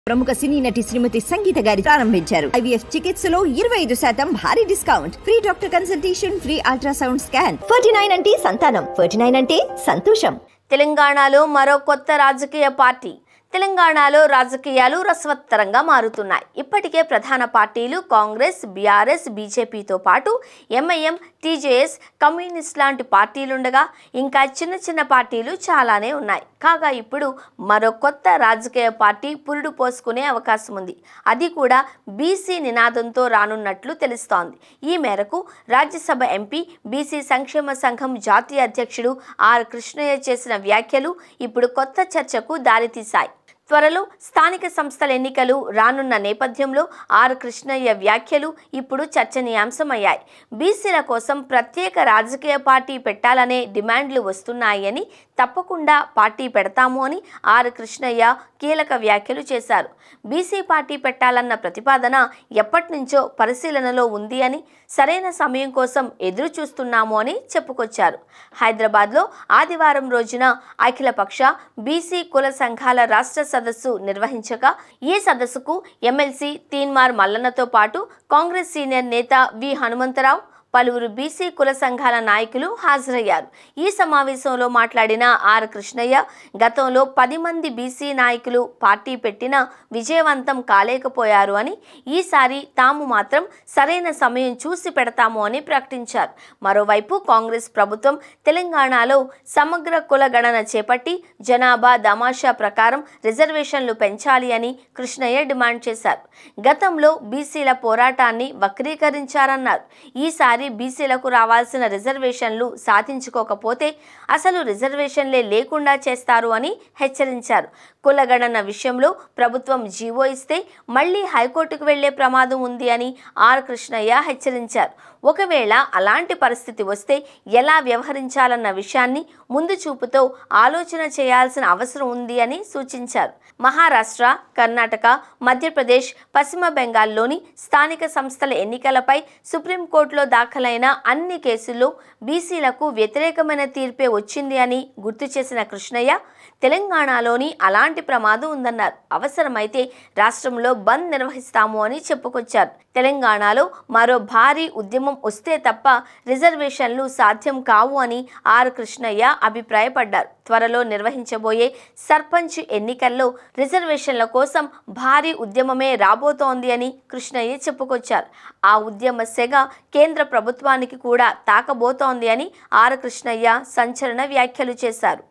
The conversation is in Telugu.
ప్రముఖ సినీ నటి శ్రీమతి సంగీత గారి ప్రారంభించారు. IVF చికిత్సలో 25% భారీ discount, free doctor consultation, free ultrasound scan. 49 అంటే సంతానం, 49 అంటే సంతోషం. తెలంగాణలో మరో కొత్త రాజకీయ పార్టీ. తెలంగాణలో రాజకీయాలు రసవత్తరంగా మారుతున్నాయి. ఇప్పటికే ప్రధాన పార్టీలు కాంగ్రెస్, బీఆర్ఎస్, బీజేపీతో పాటు ఎంఐఎం, టీజేఎస్, కమ్యూనిస్ట్ లాంటి పార్టీలుండగా ఇంకా చిన్న చిన్న పార్టీలు చాలానే ఉన్నాయి. కాగా ఇప్పుడు మరో కొత్త రాజకీయ పార్టీ పురుడు పోసుకునే అవకాశం ఉంది. అది కూడా బీసీ నినాదంతో రానున్నట్లు తెలుస్తోంది. ఈ మేరకు రాజ్యసభ ఎంపీ, బీసీ సంక్షేమ సంఘం జాతీయ అధ్యక్షుడు ఆర్ కృష్ణయ్య చేసిన వ్యాఖ్యలు ఇప్పుడు కొత్త చర్చకు దారితీశాయి. త్వరలో స్థానిక సంస్థల ఎన్నికలు రానున్న నేపథ్యంలో ఆర్ కృష్ణయ్య వ్యాఖ్యలు ఇప్పుడు చర్చనీయాంశమయ్యాయి. బీసీల కోసం ప్రత్యేక రాజకీయ పార్టీ పెట్టాలనే డిమాండ్లు వస్తున్నాయని, తప్పకుండా పార్టీ పెడతాము అని ఆర్ కృష్ణయ్య కీలక వ్యాఖ్యలు చేశారు. బీసీ పార్టీ పెట్టాలన్న ప్రతిపాదన ఎప్పటినుంచో పరిశీలనలో ఉంది అని, సరైన సమయం కోసం ఎదురు చూస్తున్నాము అని చెప్పుకొచ్చారు. హైదరాబాద్లో ఆదివారం రోజున అఖిలపక్ష బీసీ కుల సంఘాల రాష్ట్ర సదస్సు నిర్వహించగా, ఈ సదస్సుకు ఎమ్మెల్సీ తీన్మార్ మల్లన్నతో పాటు కాంగ్రెస్ సీనియర్ నేత వి హనుమంతరావు, పలువురు బీసీ కుల సంఘాల నాయకులు హాజరయ్యారు. ఈ సమావేశంలో మాట్లాడిన ఆర్ కృష్ణయ్య, గతంలో 10 మంది బీసీ నాయకులు పార్టీ పెట్టినా విజయవంతం కాలేకపోయారు అని, ఈసారి తాము మాత్రం సరైన సమయం చూసి పెడతాము అని ప్రకటించారు. మరోవైపు కాంగ్రెస్ ప్రభుత్వం తెలంగాణలో సమగ్ర కుల గణన చేపట్టి జనాభా దామాషా ప్రకారం రిజర్వేషన్లు పెంచాలి అని కృష్ణయ్య డిమాండ్ చేశారు. గతంలో బీసీల పోరాటాన్ని వక్రీకరించారన్నారు. ఈసారి బీసీలకు రావాల్సిన రిజర్వేషన్లు సాధించుకోకపోతే అసలు రిజర్వేషన్లే లేకుండా చేస్తారు అని హెచ్చరించారు. కులగణన విషయంలో ప్రభుత్వం జీవో ఇస్తే మళ్లీ హైకోర్టుకు వెళ్లే ప్రమాదం ఉంది అని ఆర్ కృష్ణయ్య హెచ్చరించారు. ఒకవేళ అలాంటి పరిస్థితి వస్తే ఎలా వ్యవహరించాలన్న విషయాన్ని ముందు చూపుతో ఆలోచన చేయాల్సిన అవసరం ఉంది అని సూచించారు. మహారాష్ట్ర, కర్ణాటక, మధ్యప్రదేశ్, పశ్చిమ బెంగాల్లోని స్థానిక సంస్థల ఎన్నికలపై సుప్రీంకోర్టులో దాఖలైన అన్ని కేసుల్లో బీసీలకు వ్యతిరేకమైన తీర్పే వచ్చింది అని గుర్తు చేసిన కృష్ణయ్య, తెలంగాణలోని అలాంటి ప్రమాదం ఉందన్నారు. అవసరమైతే రాష్ట్రంలో బంద్ నిర్వహిస్తాము అని చెప్పుకొచ్చారు. తెలంగాణలో మరో భారీ ఉద్యమం వస్తే తప్ప రిజర్వేషన్లు సాధ్యం కావు అని ఆర్ కృష్ణయ్య అభిప్రాయపడ్డారు. త్వరలో నిర్వహించబోయే సర్పంచ్ ఎన్నికల్లో రిజర్వేషన్ల కోసం భారీ ఉద్యమమే రాబోతోంది అని కృష్ణయ్య చెప్పుకొచ్చారు. ఆ ఉద్యమ సెగ కేంద్ర ప్రభుత్వానికి కూడా తాకబోతోంది అని ఆర్ కృష్ణయ్య సంచలన వ్యాఖ్యలు చేశారు.